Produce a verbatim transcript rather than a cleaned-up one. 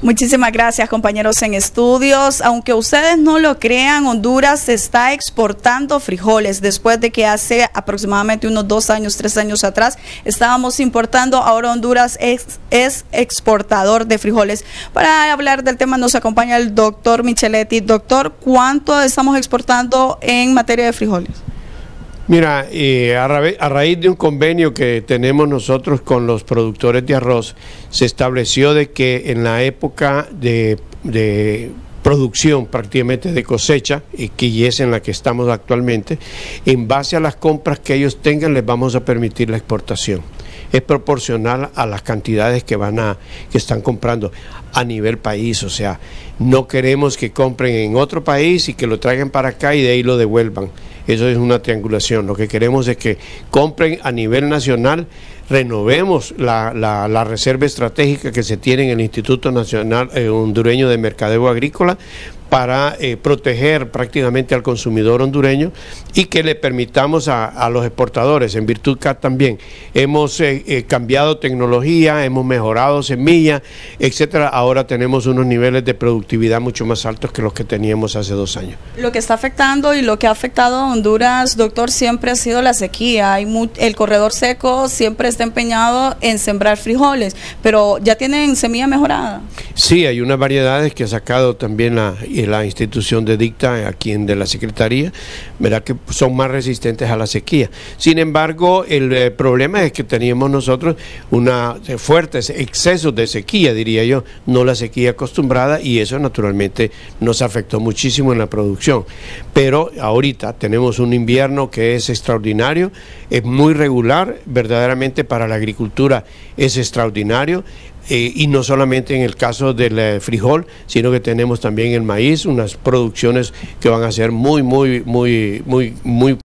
Muchísimas gracias, compañeros en estudios. Aunque ustedes no lo crean, Honduras está exportando frijoles después de que hace aproximadamente unos dos años, tres años atrás estábamos importando. Ahora Honduras es, es exportador de frijoles. Para hablar del tema nos acompaña el doctor Micheletti. Doctor, ¿cuánto estamos exportando en materia de frijoles? Mira, eh, a, ra a raíz de un convenio que tenemos nosotros con los productores de arroz, se estableció de que en la época de, de producción, prácticamente de cosecha, y que es en la que estamos actualmente, en base a las compras que ellos tengan, les vamos a permitir la exportación. Es proporcional a las cantidades que van a, que están comprando a nivel país. O sea, no queremos que compren en otro país y que lo traigan para acá y de ahí lo devuelvan. Eso es una triangulación. Lo que queremos es que compren a nivel nacional, renovemos la, la, la reserva estratégica que se tiene en el Instituto Nacional eh, Hondureño de Mercadeo Agrícola para eh, proteger prácticamente al consumidor hondureño y que le permitamos a, a los exportadores. En virtud que también hemos eh, eh, cambiado tecnología, hemos mejorado semillas, etcétera. Ahora tenemos unos niveles de productividad mucho más altos que los que teníamos hace dos años. Lo que está afectando y lo que ha afectado a Honduras, doctor, siempre ha sido la sequía. Hay muy, el corredor seco siempre está empeñado en sembrar frijoles, pero ¿ya tienen semilla mejorada? Sí, hay unas variedades que ha sacado también la, la institución de Dicta, aquí en de la Secretaría, ¿verdad?, que son más resistentes a la sequía. Sin embargo, el eh, problema es que teníamos nosotros una eh, fuertes excesos de sequía, diría yo, no la sequía acostumbrada, y eso naturalmente nos afectó muchísimo en la producción. Pero ahorita tenemos un invierno que es extraordinario, es muy regular, verdaderamente para la agricultura es extraordinario. Eh, y no solamente en el caso del eh, frijol, sino que tenemos también el maíz, unas producciones que van a ser muy, muy, muy, muy, muy